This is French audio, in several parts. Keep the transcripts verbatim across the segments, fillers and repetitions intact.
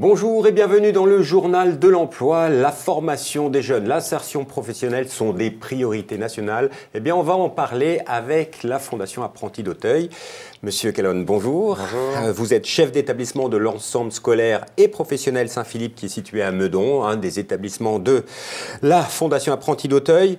Bonjour et bienvenue dans le journal de l'emploi. La formation des jeunes, l'insertion professionnelle sont des priorités nationales. Eh bien, on va en parler avec la Fondation Apprentis d'Auteuil. Monsieur Calonne, bonjour. Bonjour. Vous êtes chef d'établissement de l'ensemble scolaire et professionnel Saint-Philippe qui est situé à Meudon, un des établissements de la Fondation Apprentis d'Auteuil.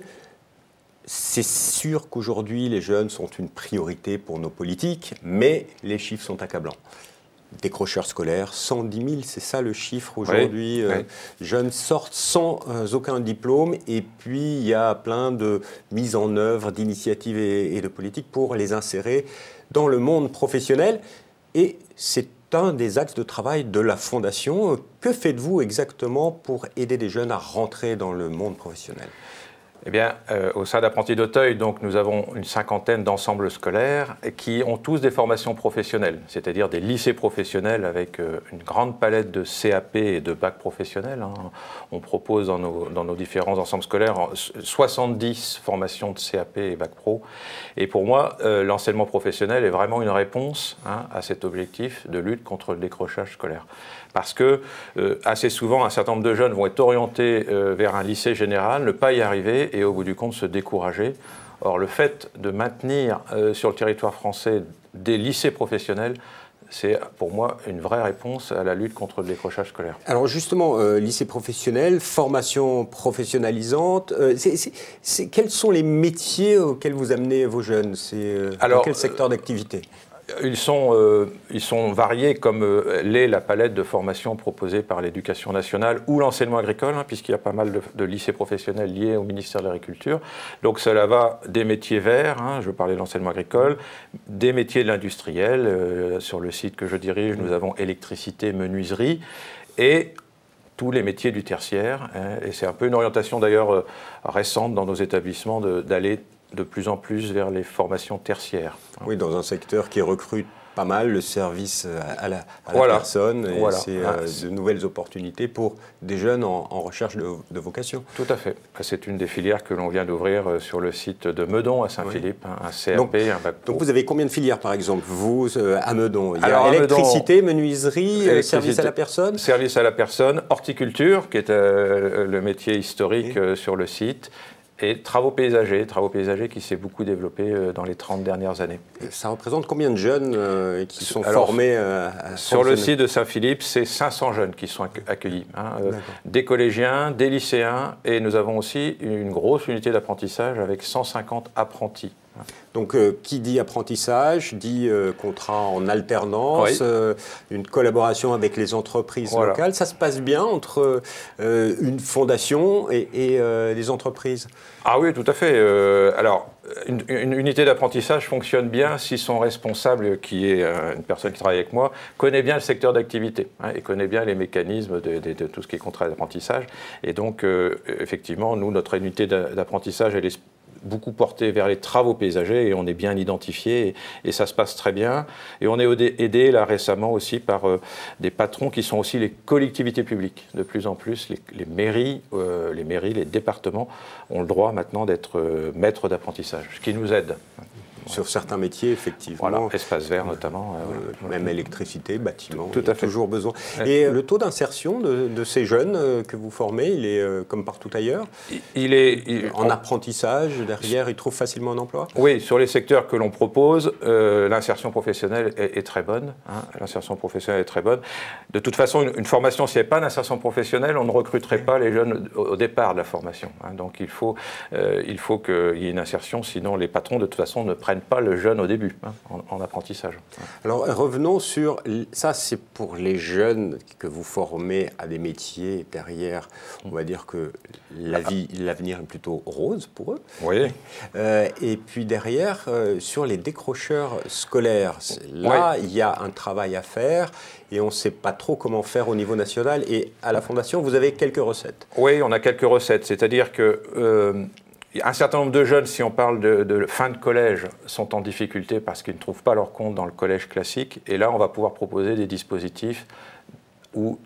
C'est sûr qu'aujourd'hui, les jeunes sont une priorité pour nos politiques, mais les chiffres sont accablants. Décrocheurs scolaires, cent dix mille, c'est ça le chiffre aujourd'hui. Oui, euh, oui. Jeunes sortent sans euh, aucun diplôme et puis il y a plein de mises en œuvre, d'initiatives et, et de politiques pour les insérer dans le monde professionnel. Et c'est un des axes de travail de la Fondation. Que faites-vous exactement pour aider les jeunes à rentrer dans le monde professionnel ? Eh bien, euh, au sein d'Apprentis d'Auteuil, donc, nous avons une cinquantaine d'ensembles scolaires qui ont tous des formations professionnelles, c'est-à-dire des lycées professionnels avec euh, une grande palette de C A P et de bacs professionnels. Hein. On propose dans nos, dans nos différents ensembles scolaires soixante-dix formations de C A P et bac pro. Et pour moi, euh, l'enseignement professionnel est vraiment une réponse hein, à cet objectif de lutte contre le décrochage scolaire. Parce que euh, assez souvent, un certain nombre de jeunes vont être orientés euh, vers un lycée général, ne pas y arriver et au bout du compte se décourager. Or, le fait de maintenir euh, sur le territoire français des lycées professionnels, c'est pour moi une vraie réponse à la lutte contre le décrochage scolaire. Alors justement, euh, lycée professionnel, formation professionnalisante, euh, c'est, c'est, c'est, quels sont les métiers auxquels vous amenez vos jeunes? C'est euh, dans quel secteur d'activité? Ils sont, euh, ils sont variés comme euh, l'est la palette de formations proposée par l'Éducation nationale ou l'enseignement agricole, hein, puisqu'il y a pas mal de, de lycées professionnels liés au ministère de l'Agriculture. Donc cela va des métiers verts, hein, je parlais de l'enseignement agricole, des métiers de l'industriel. Euh, sur le site que je dirige, nous avons électricité, menuiserie et tous les métiers du tertiaire. Hein, et c'est un peu une orientation d'ailleurs euh, récente dans nos établissements de, d'aller de plus en plus vers les formations tertiaires. Oui, dans un secteur qui recrute pas mal, le service à la, à voilà. la personne, et voilà. c'est ah, euh, de nouvelles opportunités pour des jeunes en, en recherche de, de vocation. Tout à fait. C'est une des filières que l'on vient d'ouvrir sur le site de Meudon à Saint-Philippe, oui. Un C A P, donc, un bac pro. Donc vous avez combien de filières par exemple, vous, à Meudon? Il y a Alors, électricité, Meudon, menuiserie, électricité, service à la personne? Service à la personne, horticulture, qui est euh, le métier historique oui. euh, sur le site. Et travaux paysagers, travaux paysagers qui s'est beaucoup développé euh, dans les trente dernières années. Ça représente combien de jeunes euh, qui sont Alors, formés euh, à Sur le site de Saint-Philippe, c'est cinq cents jeunes qui sont accueillis. Hein, euh, des collégiens, des lycéens, et nous avons aussi une grosse unité d'apprentissage avec cent cinquante apprentis. Donc, euh, qui dit apprentissage, dit euh, contrat en alternance, oui. euh, une collaboration avec les entreprises voilà. locales. Ça se passe bien entre euh, une fondation et, et euh, les entreprises? Ah oui, tout à fait. Euh, alors, une, une unité d'apprentissage fonctionne bien si son responsable, qui est euh, une personne qui travaille avec moi, connaît bien le secteur d'activité hein, et connaît bien les mécanismes de, de, de tout ce qui est contrat d'apprentissage. Et donc, euh, effectivement, nous, notre unité d'apprentissage, elle est beaucoup porté vers les travaux paysagers et on est bien identifié et, et ça se passe très bien. Et on est aidé là récemment aussi par euh, des patrons qui sont aussi les collectivités publiques. De plus en plus, les, les mairies, euh, les mairies, les départements ont le droit maintenant d'être euh, maîtres d'apprentissage, ce qui nous aide. Sur certains métiers, effectivement. Voilà, espace vert notamment. Euh, même électricité, bâtiment, tout à fait. Toujours besoin. Et euh, le taux d'insertion de, de ces jeunes euh, que vous formez, il est euh, comme partout ailleurs? Il est il, en on... apprentissage, derrière, ils trouvent facilement un emploi? Oui, sur les secteurs que l'on propose, euh, l'insertion professionnelle est, est très bonne. Hein, l'insertion professionnelle est très bonne. De toute façon, une, une formation, s'il n'y avait pas d'insertion professionnelle, on ne recruterait pas les jeunes au, au départ de la formation. Hein, donc il faut, euh, il faut qu'il y ait une insertion, sinon les patrons, de toute façon, ne prennent pas le jeune au début, hein, en, en apprentissage. Alors revenons sur, ça c'est pour les jeunes que vous formez à des métiers derrière, on va dire que la vie, l'avenir est plutôt rose pour eux. Oui. Euh, et puis derrière, euh, sur les décrocheurs scolaires, là oui. il y a un travail à faire et on ne sait pas trop comment faire au niveau national et à la Fondation, vous avez quelques recettes. Oui, on a quelques recettes, c'est-à-dire que euh, un certain nombre de jeunes, si on parle de, de fin de collège, sont en difficulté parce qu'ils ne trouvent pas leur compte dans le collège classique. Et là, on va pouvoir proposer des dispositifs où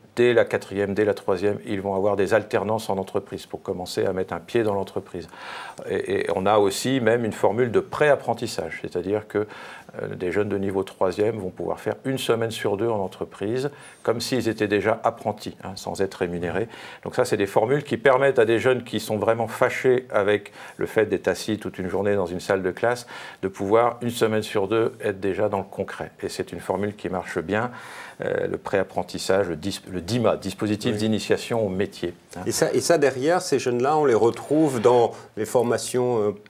dès la quatrième, dès la troisième, ils vont avoir des alternances en entreprise pour commencer à mettre un pied dans l'entreprise. Et, et on a aussi même une formule de pré-apprentissage, c'est-à-dire que euh, des jeunes de niveau troisième vont pouvoir faire une semaine sur deux en entreprise, comme s'ils étaient déjà apprentis, hein, sans être rémunérés. Donc ça, c'est des formules qui permettent à des jeunes qui sont vraiment fâchés avec le fait d'être assis toute une journée dans une salle de classe, de pouvoir, une semaine sur deux, être déjà dans le concret. Et c'est une formule qui marche bien, euh, le pré-apprentissage, le, le D I M A, dispositif oui. d'initiation au métier. Hein. Et ça, et ça, derrière, ces jeunes-là, on les retrouve dans les formations euh,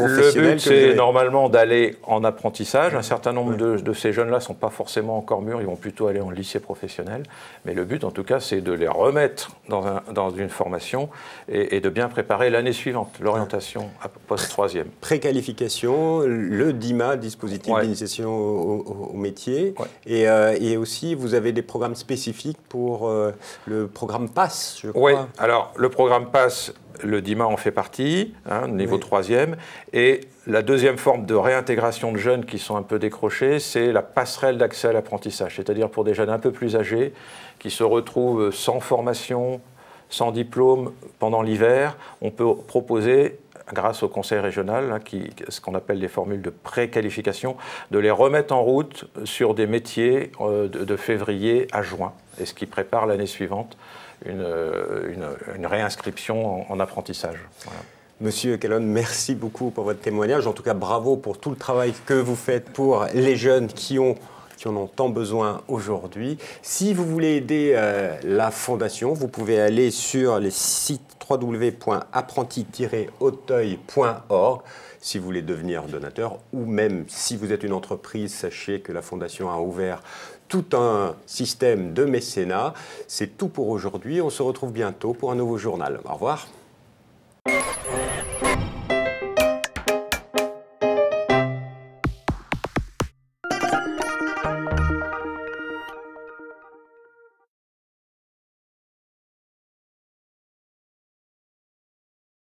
Le but, c'est normalement d'aller en apprentissage. Un certain nombre oui. de, de ces jeunes-là ne sont pas forcément encore mûrs, ils vont plutôt aller en lycée professionnel. Mais le but, en tout cas, c'est de les remettre dans, un, dans une formation et, et de bien préparer l'année suivante, l'orientation post-troisième. Préqualification, le D I M A, dispositif ouais. d'initiation au, au, au métier. Ouais. Et, euh, et aussi, vous avez des programmes spécifiques pour euh, le programme PASS, je crois. Oui, alors le programme PASS, le D I M A en fait partie, hein, niveau troisième. Oui. Et la deuxième forme de réintégration de jeunes qui sont un peu décrochés, c'est la passerelle d'accès à l'apprentissage. C'est-à-dire pour des jeunes un peu plus âgés qui se retrouvent sans formation, sans diplôme pendant l'hiver, on peut proposer, grâce au conseil régional, hein, qui, ce qu'on appelle les formules de préqualification, de les remettre en route sur des métiers euh, de, de février à juin, et ce qui prépare l'année suivante une, une, une réinscription en, en apprentissage. Voilà. Monsieur Calonne, merci beaucoup pour votre témoignage. En tout cas, bravo pour tout le travail que vous faites pour les jeunes qui ont qui en ont tant besoin aujourd'hui. Si vous voulez aider euh, la Fondation, vous pouvez aller sur les sites w w w point apprenti tiret auteuil point org si vous voulez devenir donateur, ou même si vous êtes une entreprise, sachez que la Fondation a ouvert tout un système de mécénat. C'est tout pour aujourd'hui. On se retrouve bientôt pour un nouveau journal. Au revoir.